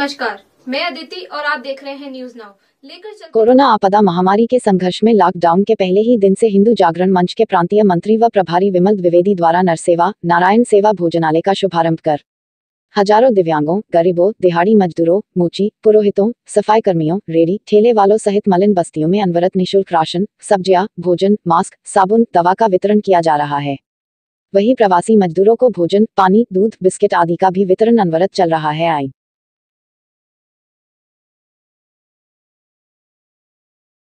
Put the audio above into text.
नमस्कार, मैं अदिति और आप देख रहे हैं न्यूज नाउ। कोरोना आपदा महामारी के संघर्ष में लॉकडाउन के पहले ही दिन से हिंदू जागरण मंच के प्रांतीय मंत्री व प्रभारी विमल द्विवेदी द्वारा नरसेवा नारायण सेवा भोजनालय का शुभारंभ कर हजारों दिव्यांगों, गरीबों, दिहाड़ी मजदूरों, मूची, पुरोहितों, सफाई कर्मियों, रेडी ठेले वालों सहित मलिन बस्तियों में अनवरत निःशुल्क राशन, सब्जियां, भोजन, मास्क, साबुन, दवा का वितरण किया जा रहा है। वहीं प्रवासी मजदूरों को भोजन, पानी, दूध, बिस्किट आदि का भी वितरण अनवरत चल रहा है।